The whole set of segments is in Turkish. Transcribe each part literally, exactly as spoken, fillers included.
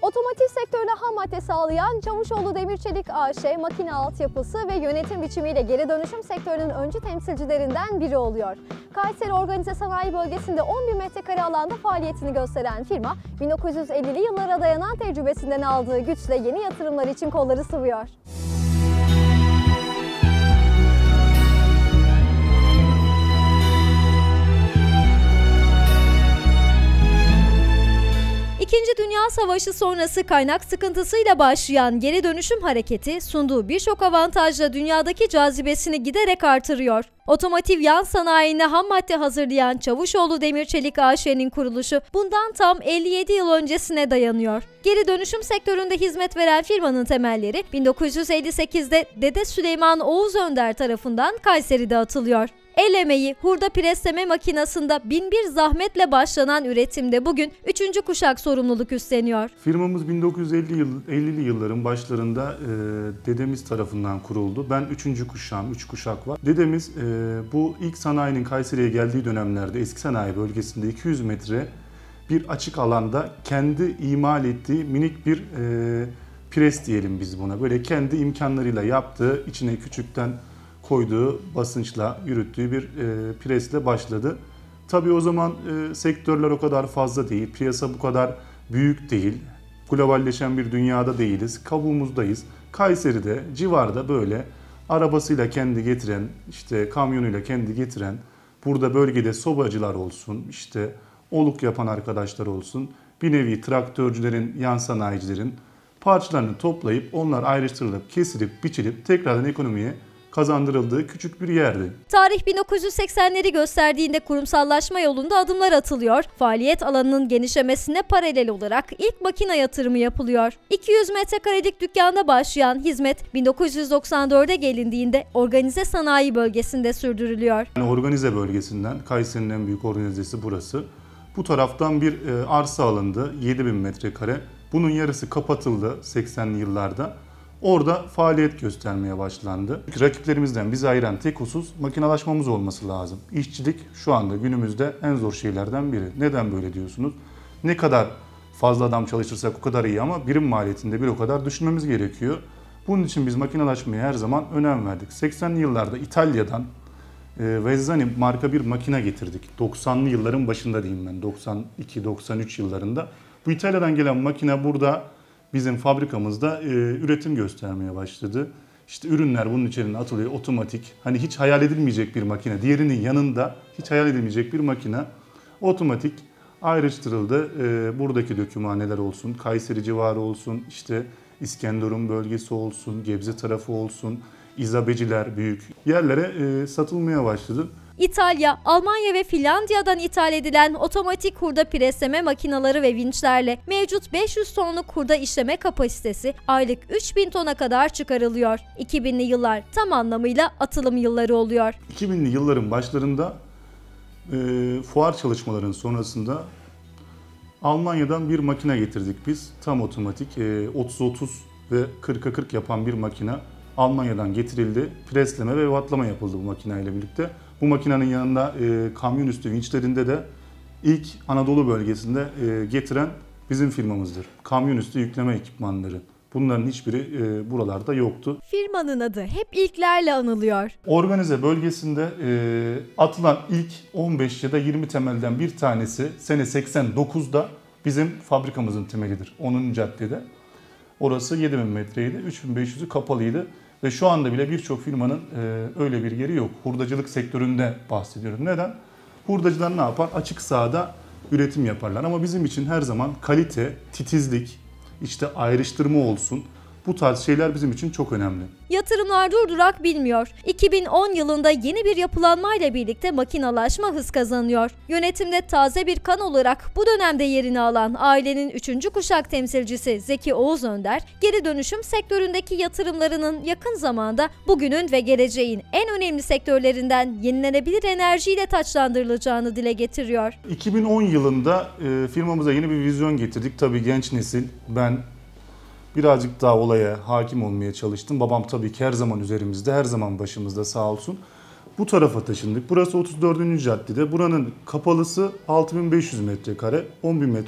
Otomotiv sektörüne ham madde sağlayan Çavuşoğlu Demir Çelik A Ş, makine altyapısı ve yönetim biçimiyle geri dönüşüm sektörünün öncü temsilcilerinden biri oluyor. Kayseri Organize Sanayi Bölgesi'nde on bin metrekare alanda faaliyetini gösteren firma, bin dokuz yüz ellili yıllara dayanan tecrübesinden aldığı güçle yeni yatırımlar için kolları sıvıyor. İkinci Dünya Savaşı sonrası kaynak sıkıntısıyla başlayan geri dönüşüm hareketi sunduğu birçok avantajla dünyadaki cazibesini giderek artırıyor. Otomotiv yan sanayine ham madde hazırlayan Çavuşoğlu Demir Çelik A Ş'nin kuruluşu bundan tam elli yedi yıl öncesine dayanıyor. Geri dönüşüm sektöründe hizmet veren firmanın temelleri bin dokuz yüz elli sekizde Dede Süleyman Oğuz Önder tarafından Kayseri'de atılıyor. El emeği, hurda presleme makinasında bin bir zahmetle başlanan üretimde bugün üçüncü kuşak sorumluluk üstleniyor. Firmamız bin dokuz yüz ellili yılların başlarında e, dedemiz tarafından kuruldu. Ben üçüncü kuşağım, üç kuşak var. Dedemiz e, bu ilk sanayinin Kayseri'ye geldiği dönemlerde eski sanayi bölgesinde iki yüz metre bir açık alanda kendi imal ettiği minik bir e, pres diyelim biz buna. Böyle kendi imkanlarıyla yaptığı, içine küçükten koyduğu basınçla yürüttüğü bir e, presle başladı. Tabii o zaman e, sektörler o kadar fazla değil, piyasa bu kadar büyük değil, globalleşen bir dünyada değiliz, kabuğumuzdayız. Kayseri'de, civarda böyle arabasıyla kendi getiren, işte kamyonuyla kendi getiren, burada bölgede sobacılar olsun, işte oluk yapan arkadaşlar olsun, bir nevi traktörcülerin, yan sanayicilerin parçalarını toplayıp onlar ayrıştırılıp, kesilip, biçilip tekrardan ekonomiye kazandırıldığı küçük bir yerdi. Tarih bin dokuz yüz seksenleri gösterdiğinde kurumsallaşma yolunda adımlar atılıyor. Faaliyet alanının genişlemesine paralel olarak ilk makine yatırımı yapılıyor. iki yüz metrekarelik dükkanda başlayan hizmet bin dokuz yüz doksan dörde gelindiğinde Organize Sanayi Bölgesi'nde sürdürülüyor. Yani organize bölgesinden, Kayseri'nin en büyük organizesi burası. Bu taraftan bir arsa alındı, yedi bin metrekare. Bunun yarısı kapatıldı seksenli yıllarda. Orada faaliyet göstermeye başlandı. Rakiplerimizden bizi ayıran tek husus makinalaşmamız olması lazım. İşçilik şu anda günümüzde en zor şeylerden biri. Neden böyle diyorsunuz? Ne kadar fazla adam çalışırsak o kadar iyi ama birim maliyetinde bir o kadar düşünmemiz gerekiyor. Bunun için biz makinalaşmaya her zaman önem verdik. seksenli yıllarda İtalya'dan e, Vezzani marka bir makine getirdik. doksanlı yılların başında diyeyim ben, doksan iki doksan üç yıllarında. Bu İtalya'dan gelen makine burada bizim fabrikamızda e, üretim göstermeye başladı. İşte ürünler bunun içerisine atılıyor, otomatik. Hani hiç hayal edilmeyecek bir makine. Diğerinin yanında hiç hayal edilmeyecek bir makine. Otomatik ayrıştırıldı. E, buradaki dökümhaneler olsun, Kayseri civarı olsun, işte İskenderun bölgesi olsun, Gebze tarafı olsun, İzabeciler büyük yerlere e, satılmaya başladı. İtalya, Almanya ve Finlandiya'dan ithal edilen otomatik hurda presleme makineleri ve vinçlerle mevcut beş yüz tonluk hurda işleme kapasitesi aylık üç bin tona kadar çıkarılıyor. iki binli yıllar tam anlamıyla atılım yılları oluyor. iki binli yılların başlarında e, fuar çalışmalarının sonrasında Almanya'dan bir makine getirdik biz. Tam otomatik e, otuz otuz ve kırka kırk yapan bir makine Almanya'dan getirildi. Presleme ve vatlama yapıldı bu makineyle birlikte. Bu makinenin yanında e, kamyon üstü vinçlerinde de ilk Anadolu bölgesinde e, getiren bizim firmamızdır. Kamyon üstü yükleme ekipmanları. Bunların hiçbiri e, buralarda yoktu. Firmanın adı hep ilklerle anılıyor. Organize bölgesinde e, atılan ilk on beş ya da yirmi temelden bir tanesi sene seksen dokuzda bizim fabrikamızın temelidir. onuncu caddede. Orası yedi bin metreydi, üç bin beş yüzü kapalıydı. Ve şu anda bile birçok firmanın e, öyle bir yeri yok. Hurdacılık sektöründe bahsediyorum. Neden? Hurdacılar ne yapar? Açık sahada üretim yaparlar. Ama bizim için her zaman kalite, titizlik, işte ayrıştırma olsun. Bu tarz şeyler bizim için çok önemli. Yatırımlar durdurak bilmiyor. iki bin on yılında yeni bir yapılanmayla birlikte makinalaşma hız kazanıyor. Yönetimde taze bir kan olarak bu dönemde yerini alan ailenin üçüncü kuşak temsilcisi Zeki Oğuz Önder, geri dönüşüm sektöründeki yatırımlarının yakın zamanda bugünün ve geleceğin en önemli sektörlerinden yenilenebilir enerjiyle taçlandırılacağını dile getiriyor. iki bin on yılında e, firmamıza yeni bir vizyon getirdik. Tabii genç nesil, ben birazcık daha olaya hakim olmaya çalıştım. Babam tabii ki her zaman üzerimizde, her zaman başımızda sağ olsun. Bu tarafa taşındık. Burası otuz dördüncü caddede. Buranın kapalısı altı bin beş yüz metrekare, on bin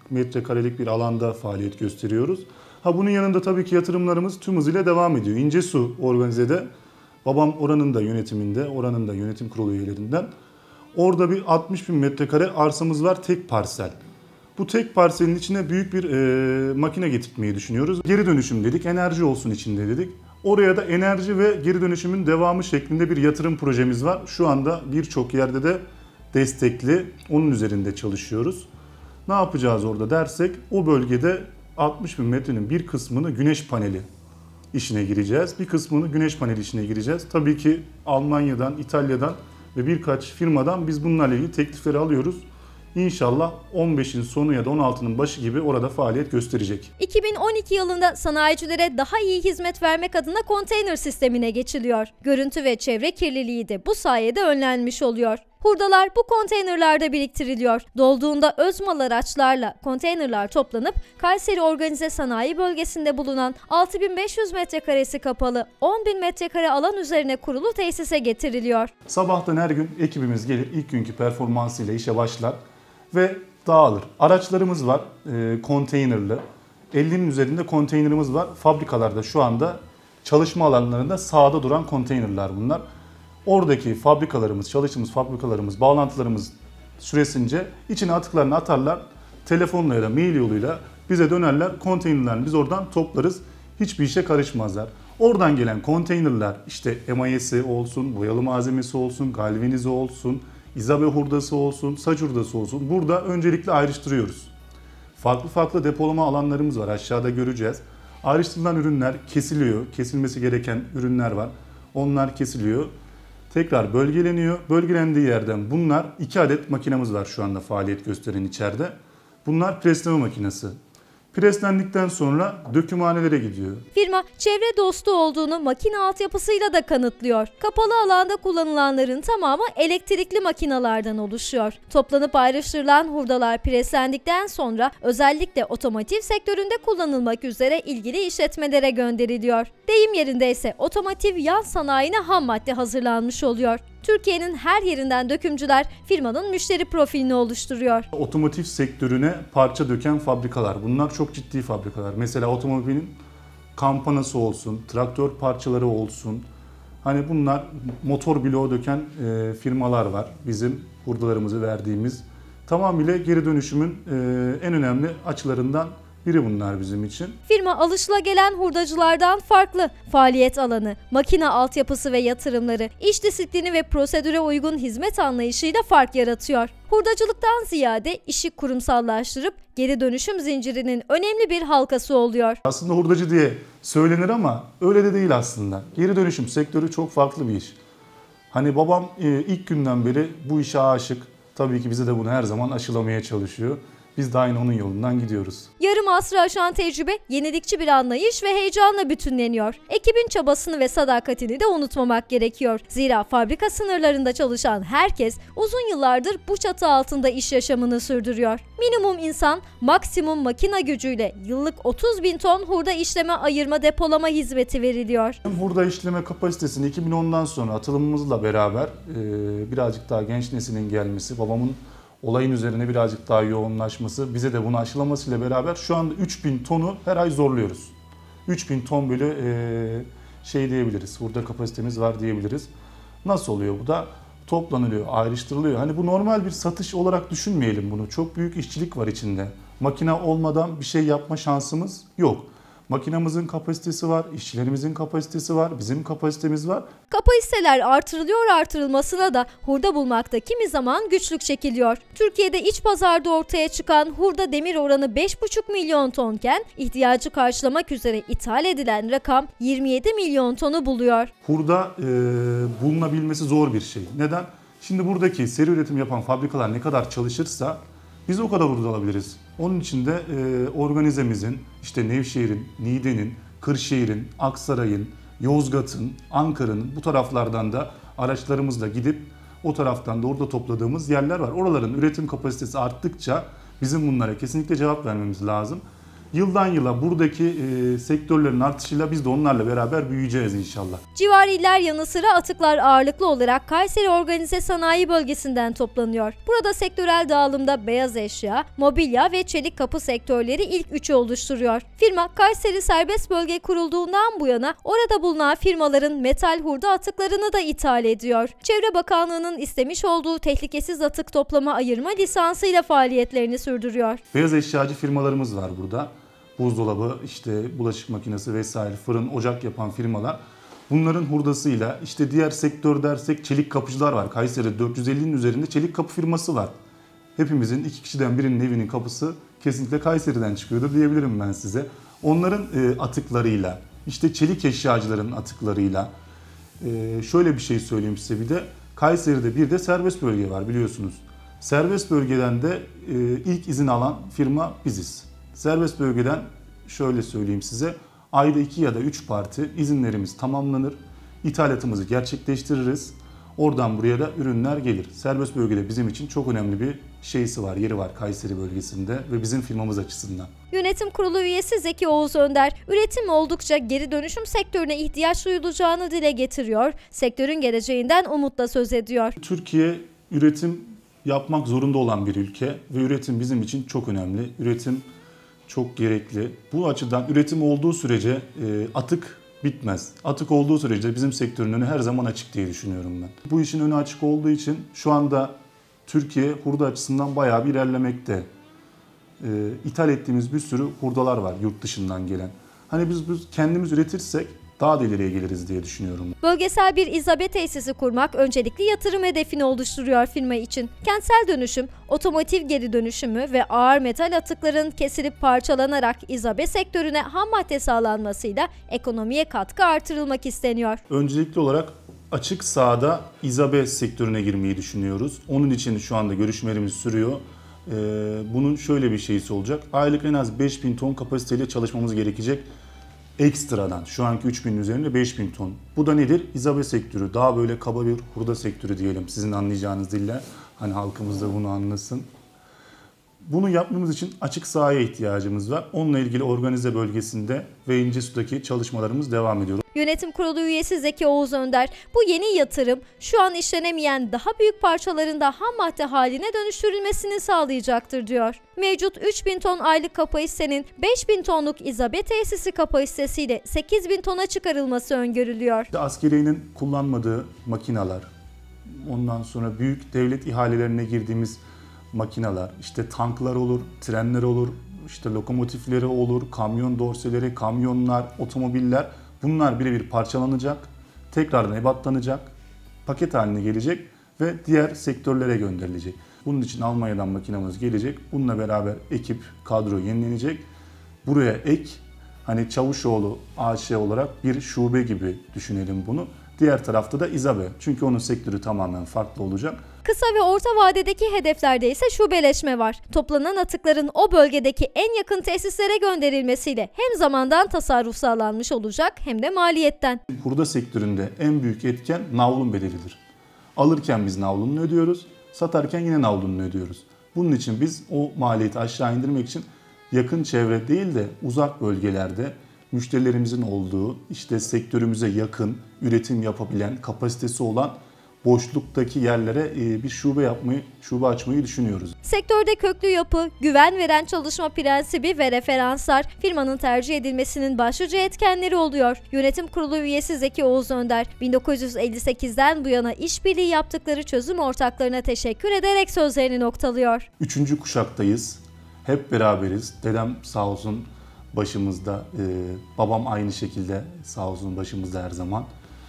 metrekarelik bir alanda faaliyet gösteriyoruz. Ha bunun yanında tabii ki yatırımlarımız tüm hızıyla devam ediyor. İncesu organizede, babam oranın da yönetiminde, oranın da yönetim kurulu üyelerinden. Orada bir altmış bin metrekare arsamız var, tek parsel. Bu tek parselin içine büyük bir e, makine getirtmeyi düşünüyoruz. Geri dönüşüm dedik, enerji olsun içinde dedik. Oraya da enerji ve geri dönüşümün devamı şeklinde bir yatırım projemiz var. Şu anda birçok yerde de destekli, onun üzerinde çalışıyoruz. Ne yapacağız orada dersek, o bölgede altmış bin metrenin bir kısmını güneş paneli işine gireceğiz. Bir kısmını güneş paneli işine gireceğiz. Tabii ki Almanya'dan, İtalya'dan ve birkaç firmadan biz bunlarla ilgili teklifleri alıyoruz. İnşallah on beşin sonu ya da on altının başı gibi orada faaliyet gösterecek. iki bin on iki yılında sanayicilere daha iyi hizmet vermek adına konteyner sistemine geçiliyor. Görüntü ve çevre kirliliği de bu sayede önlenmiş oluyor. Hurdalar bu konteynerlarda biriktiriliyor. Dolduğunda özmal araçlarla konteynerlar toplanıp Kayseri Organize Sanayi Bölgesi'nde bulunan altı bin beş yüz metrekaresi kapalı on bin metrekare alan üzerine kurulu tesise getiriliyor. Sabahtan her gün ekibimiz gelir, ilk günkü performansıyla işe başlar ve dağılır. Araçlarımız var, e, konteynerli. ellinin üzerinde konteynerimiz var. Fabrikalarda şu anda çalışma alanlarında sahada duran konteynerler bunlar. Oradaki fabrikalarımız, çalıştığımız fabrikalarımız, bağlantılarımız süresince içine atıklarını atarlar. Telefonla ya da mail yoluyla bize dönerler. Konteynerlerini biz oradan toplarız. Hiçbir işe karışmazlar. Oradan gelen konteynerler işte emayesi olsun, boyalı malzemesi olsun, galvanize olsun, izabe hurdası olsun, saç hurdası olsun. Burada öncelikle ayrıştırıyoruz. Farklı farklı depolama alanlarımız var. Aşağıda göreceğiz. Ayrıştırılan ürünler kesiliyor. Kesilmesi gereken ürünler var. Onlar kesiliyor. Tekrar bölgeleniyor. Bölgelendiği yerden bunlar iki adet makinamız var şu anda faaliyet gösteren içeride. Bunlar presleme makinesi. Preslendikten sonra dökümhanelere gidiyor. Firma çevre dostu olduğunu makine altyapısıyla da kanıtlıyor. Kapalı alanda kullanılanların tamamı elektrikli makinalardan oluşuyor. Toplanıp ayrıştırılan hurdalar preslendikten sonra özellikle otomotiv sektöründe kullanılmak üzere ilgili işletmelere gönderiliyor. Deyim yerindeyse otomotiv yan sanayine ham madde hazırlanmış oluyor. Türkiye'nin her yerinden dökümcüler firmanın müşteri profilini oluşturuyor. Otomotiv sektörüne parça döken fabrikalar. Bunlar çok ciddi fabrikalar. Mesela otomobilin kampanası olsun, traktör parçaları olsun. Hani bunlar motor bloğu döken e, firmalar var. Bizim hurdalarımızı verdiğimiz. Tamamıyla geri dönüşümün e, en önemli açılarından biri bunlar bizim için. Firma alışılagelenen hurdacılardan farklı. Faaliyet alanı, makine altyapısı ve yatırımları, iş disiplini ve prosedüre uygun hizmet anlayışıyla fark yaratıyor. Hurdacılıktan ziyade işi kurumsallaştırıp geri dönüşüm zincirinin önemli bir halkası oluyor. Aslında hurdacı diye söylenir ama öyle de değil aslında. Geri dönüşüm sektörü çok farklı bir iş. Hani babam ilk günden beri bu işe aşık. Tabii ki bize de bunu her zaman aşılamaya çalışıyor. Biz de aynı onun yolundan gidiyoruz. Yarım asrı aşan tecrübe, yenilikçi bir anlayış ve heyecanla bütünleniyor. Ekibin çabasını ve sadakatini de unutmamak gerekiyor. Zira fabrika sınırlarında çalışan herkes uzun yıllardır bu çatı altında iş yaşamını sürdürüyor. Minimum insan, maksimum makina gücüyle yıllık otuz bin ton hurda işleme, ayırma, depolama hizmeti veriliyor. Hurda işleme kapasitesini iki bin ondan sonra atılımımızla beraber birazcık daha genç neslin gelmesi, babamın olayın üzerine birazcık daha yoğunlaşması, bize de bunu aşılamasıyla beraber şu anda üç bin tonu her ay zorluyoruz. üç bin ton böyle e, şey diyebiliriz, hurda kapasitemiz var diyebiliriz. Nasıl oluyor bu da? Toplanılıyor, ayrıştırılıyor. Hani bu normal bir satış olarak düşünmeyelim bunu. Çok büyük işçilik var içinde. Makine olmadan bir şey yapma şansımız yok. Makinamızın kapasitesi var, işçilerimizin kapasitesi var, bizim kapasitemiz var. Kapasiteler artırılıyor, artırılmasına da hurda bulmakta kimi zaman güçlük çekiliyor. Türkiye'de iç pazarda ortaya çıkan hurda demir oranı beş buçuk milyon tonken ihtiyacı karşılamak üzere ithal edilen rakam yirmi yedi milyon tonu buluyor. Hurda e, bulunabilmesi zor bir şey. Neden? Şimdi buradaki seri üretim yapan fabrikalar ne kadar çalışırsa biz o kadar hurda alabiliriz. Onun için de e, organizemizin, işte Nevşehir'in, Niğde'nin, Kırşehir'in, Aksaray'ın, Yozgat'ın, Ankara'nın bu taraflardan da araçlarımızla gidip o taraftan da orada topladığımız yerler var. Oraların üretim kapasitesi arttıkça bizim bunlara kesinlikle cevap vermemiz lazım. Yıldan yıla buradaki e, sektörlerin artışıyla biz de onlarla beraber büyüyeceğiz inşallah. Civar iller yanı sıra atıklar ağırlıklı olarak Kayseri Organize Sanayi Bölgesi'nden toplanıyor. Burada sektörel dağılımda beyaz eşya, mobilya ve çelik kapı sektörleri ilk üçü oluşturuyor. Firma Kayseri Serbest Bölge kurulduğundan bu yana orada bulunan firmaların metal hurda atıklarını da ithal ediyor. Çevre Bakanlığı'nın istemiş olduğu tehlikesiz atık toplama ayırma lisansıyla faaliyetlerini sürdürüyor. Beyaz eşyacı firmalarımız var burada. Buzdolabı, işte bulaşık makinesi vesaire, fırın, ocak yapan firmalar. Bunların hurdasıyla işte diğer sektör dersek çelik kapıcılar var. Kayseri'de dört yüz ellinin üzerinde çelik kapı firması var. Hepimizin iki kişiden birinin evinin kapısı kesinlikle Kayseri'den çıkıyordur diyebilirim ben size. Onların e, atıklarıyla, işte çelik eşyacıların atıklarıyla, e, şöyle bir şey söyleyeyim size bir de. Kayseri'de bir de serbest bölge var biliyorsunuz. Serbest bölgeden de e, ilk izin alan firma biziz. Serbest bölgeden şöyle söyleyeyim size, ayda iki ya da üç parti izinlerimiz tamamlanır, ithalatımızı gerçekleştiririz. Oradan buraya da ürünler gelir. Serbest bölgede bizim için çok önemli bir şeysi var, yeri var Kayseri bölgesinde ve bizim firmamız açısından. Yönetim Kurulu üyesi Zeki Oğuz Önder, üretim oldukça geri dönüşüm sektörüne ihtiyaç duyulacağını dile getiriyor, sektörün geleceğinden umutla söz ediyor. Türkiye üretim yapmak zorunda olan bir ülke ve üretim bizim için çok önemli. Üretim çok gerekli. Bu açıdan üretim olduğu sürece e, atık bitmez. Atık olduğu sürece bizim sektörün önü her zaman açık diye düşünüyorum ben. Bu işin önü açık olduğu için şu anda Türkiye hurda açısından bayağı bir ilerlemekte. E, ithal ettiğimiz bir sürü hurdalar var yurt dışından gelen. Hani biz, biz kendimiz üretirsek daha da ileriye geliriz diye düşünüyorum. Bölgesel bir izabe tesisi kurmak öncelikli yatırım hedefini oluşturuyor firma için. Kentsel dönüşüm, otomotiv geri dönüşümü ve ağır metal atıkların kesilip parçalanarak izabe sektörüne ham madde sağlanmasıyla ekonomiye katkı artırılmak isteniyor. Öncelikli olarak açık sahada izabe sektörüne girmeyi düşünüyoruz. Onun için şu anda görüşmelerimiz sürüyor. Ee, bunun şöyle bir şeysi olacak. Aylık en az beş bin ton kapasiteyle çalışmamız gerekecek. Ekstradan şu anki üç binin üzerinde beş bin ton. Bu da nedir? İzabe sektörü. Daha böyle kaba bir hurda sektörü diyelim. Sizin anlayacağınız dille. Hani halkımız da bunu anlasın. Bunu yapmamız için açık sahaya ihtiyacımız var. Onunla ilgili organize bölgesinde ve İncesu'daki çalışmalarımız devam ediyor. Yönetim Kurulu üyesi Zeki Oğuz Önder, bu yeni yatırım şu an işlenemeyen daha büyük parçaların da ham madde haline dönüştürülmesini sağlayacaktır diyor. Mevcut üç bin ton aylık kapasitenin beş bin tonluk izabe tesisi kapasitesiyle sekiz bin tona çıkarılması öngörülüyor. Askeriyenin kullanmadığı makineler, ondan sonra büyük devlet ihalelerine girdiğimiz makineler, işte tanklar olur, trenler olur, işte lokomotifleri olur, kamyon dorseleri, kamyonlar, otomobiller, bunlar birebir parçalanacak, tekrardan ebatlanacak, paket haline gelecek ve diğer sektörlere gönderilecek. Bunun için Almanya'dan makinamız gelecek. Bununla beraber ekip, kadro yenilenecek. Buraya ek, hani Çavuşoğlu A Ş olarak bir şube gibi düşünelim bunu. Diğer tarafta da izabe. Çünkü onun sektörü tamamen farklı olacak. Kısa ve orta vadedeki hedeflerde ise şubeleşme var. Toplanan atıkların o bölgedeki en yakın tesislere gönderilmesiyle hem zamandan tasarruf sağlanmış olacak hem de maliyetten. Hurda sektöründe en büyük etken navlun bedelidir. Alırken biz navlununu ödüyoruz, satarken yine navlununu ödüyoruz. Bunun için biz o maliyeti aşağı indirmek için yakın çevre değil de uzak bölgelerde müşterilerimizin olduğu, işte sektörümüze yakın, üretim yapabilen, kapasitesi olan boşluktaki yerlere bir şube yapmayı, şube açmayı düşünüyoruz. Sektörde köklü yapı, güven veren çalışma prensibi ve referanslar firmanın tercih edilmesinin başlıca etkenleri oluyor. Yönetim Kurulu üyesi Zeki Oğuz Önder, bin dokuz yüz elli sekizden bu yana işbirliği yaptıkları çözüm ortaklarına teşekkür ederek sözlerini noktalıyor. Üçüncü kuşaktayız, hep beraberiz. Dedem sağ olsun başımızda, e, babam aynı şekilde sağ olsun başımızda her zaman.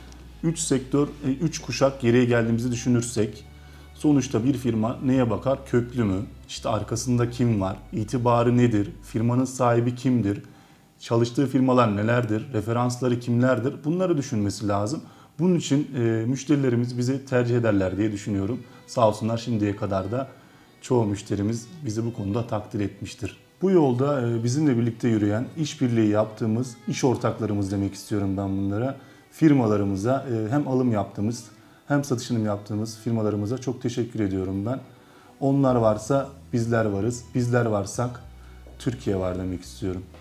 Üç sektör, üç kuşak geriye geldiğimizi düşünürsek sonuçta bir firma neye bakar? Köklü mü? İşte arkasında kim var? İtibarı nedir? Firmanın sahibi kimdir? Çalıştığı firmalar nelerdir? Referansları kimlerdir? Bunları düşünmesi lazım. Bunun için e, müşterilerimiz bizi tercih ederler diye düşünüyorum. Sağ olsunlar şimdiye kadar da çoğu müşterimiz bizi bu konuda takdir etmiştir. Bu yolda e, bizimle birlikte yürüyen, işbirliği yaptığımız iş ortaklarımız demek istiyorum ben bunlara. Firmalarımıza hem alım yaptığımız hem satışını yaptığımız firmalarımıza çok teşekkür ediyorum ben. Onlar varsa bizler varız. Bizler varsak Türkiye var demek istiyorum.